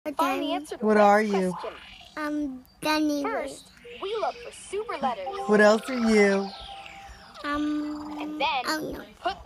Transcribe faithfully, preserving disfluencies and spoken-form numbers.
Find the answer to What the are next you? question. Um, Danny. First, we look for super letters. What else are you? Um, And then, oh no. put